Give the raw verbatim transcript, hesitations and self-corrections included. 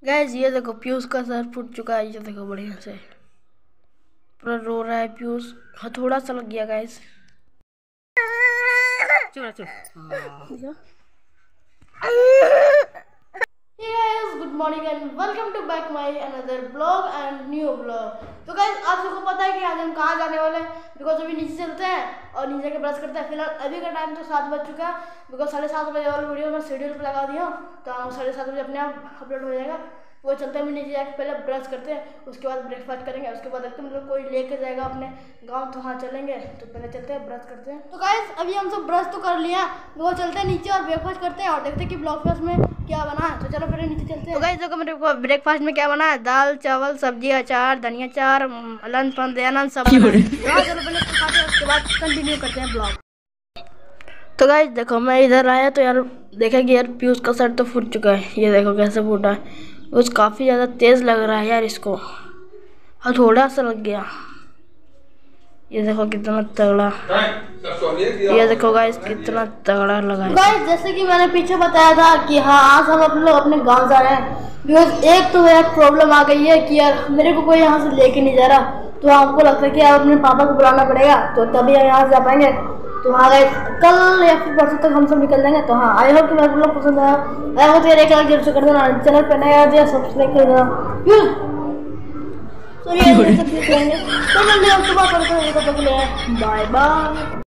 Gas ये देखो पीयूष का सर फूट चुका है। ये देखो बढ़िया से पूरा रो रहा है पीयूष। हथौड़ा सा लग गया गैस। Good morning and welcome to back my another blog and new blog. तो गाइस आप सबको पता है कि आज हम कहाँ जाने वाले हैं, बिकॉज अभी नीचे चलते हैं और नीचे के ब्रश करते हैं। फिलहाल अभी का टाइम तो सात बज चुका है, बिकॉज साढ़े सात बजे वाला वीडियो मैं शेड्यूल पर लगा दिया हूँ, तो साढ़े सात बजे अपने आप अपलोड हो जाएगा। वो चलते हैं नीचे जाके पहले ब्रश करते हैं, उसके बाद ब्रेकफास्ट करेंगे, उसके बाद देखते हैं मतलब कोई लेके जाएगा अपने गांव तो वहाँ चलेंगे। तो पहले चलते हैं ब्रश करते हैं। तो गाइस अभी हम सब ब्रश तो कर लिया, वो चलते हैं नीचे और ब्रेकफास्ट करते हैं और देखते हैं कि ब्रेकफास्ट में क्या बना है। तो चलो पहले नीचे चलते हैं। तो गाइस देखो मेरे ब्रेकफास्ट में क्या बना है, दाल चावल सब्जी अचार धनिया चार लंच पंद दयानंद सब। चलो पहले खाते हैं, उसके बाद कंटिन्यू करते हैं ब्लॉग। तो गाइस देखो मैं इधर आया तो यार देखा कि यार पीयूष का सर तो फूट चुका है। ये देखो कैसे फूटा है, कुछ काफ़ी ज़्यादा तेज़ लग रहा है यार, इसको हथौड़ा सा लग गया। ये देखो कितना तगड़ा, ये देखो गाइस कितना तगड़ा लगा है। गाइस जैसे कि मैंने पीछे बताया था कि हाँ आज हम अपने लोग अपने गांव जा रहे हैं, बिकॉज एक तो यार प्रॉब्लम आ गई है कि यार मेरे को कोई यहाँ से लेके नहीं जा रहा, तो हमको लगता है कि यार अपने पापा को बुलाना पड़ेगा, तो तभी हम यहाँ जा पाएंगे। तो हाँ गाइस कल या फिर परसों तक हम सब निकल जाएंगे। तो हाँ आई होप कि मेरे लोग पसंद आया। आई होप यार एक लाइक जरूर से कर देना, चैनल पे नया आ जाए सब्सक्राइब कर देना। सॉरी यार ये सब देख लेंगे, तो मैं सुबह करते हैं। Bye bye.